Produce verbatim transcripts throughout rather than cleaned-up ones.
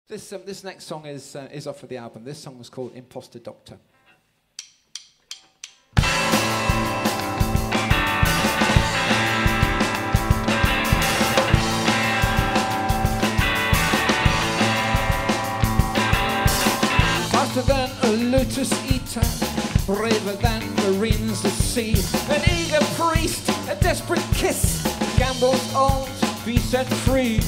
This, um, this next song is, uh, is off of the album. This song was called Imposter Doctor. Faster than a lotus eater, braver than marines at sea, an eager priest, a desperate kiss, gambles all to be set free.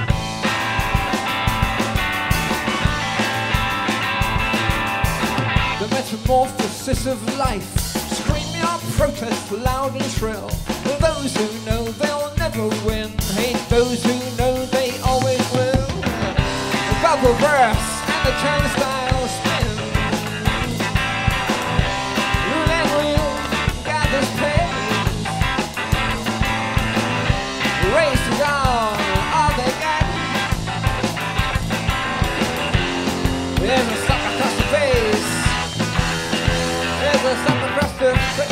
The metamorphosis of life, scream your protest loud and shrill. Those who know they'll never win hate those who know they always will. The bubble bursts and the turnstile spin. Roulette wheel gathers pace. Race is on, all they get. There's a slap across the face. There's a slap across the face.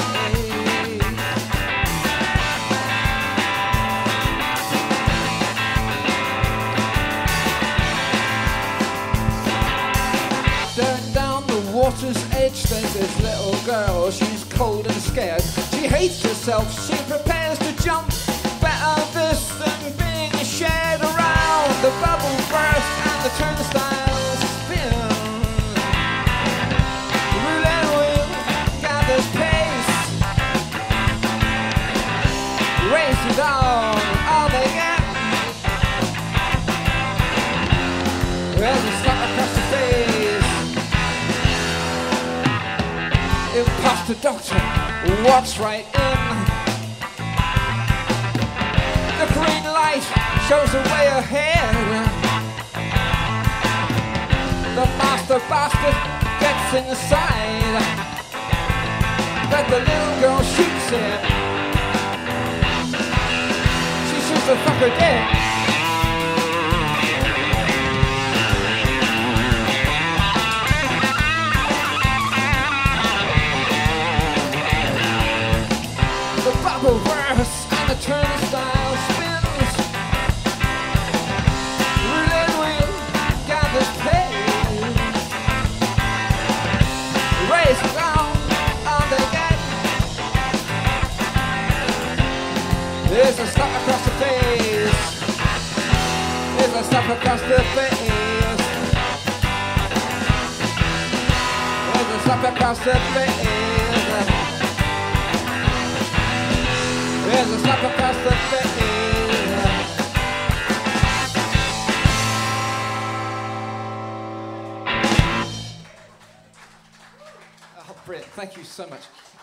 Staring down the water's edge, there's this little girl. She's cold and scared. She hates herself. She prepares to jump. Better this than being shared around. The bubble bursts and the turnstiles spin. The roulette wheel gathers pace. The race is on, all they get. There's a slap across the face. Imposter Doctor walks right in. The green light shows the way ahead. The master bastard gets inside, but the little girl shoots him. She shoots the fucker dead. The bubble bursts and the turnstile spins. Roulette wheel gathers pace. Race around, all they get. There's a slap across the face. There's a slap across the face. There's a slap across the face. There's a slap across the face. Oh, brilliant. Thank you so much.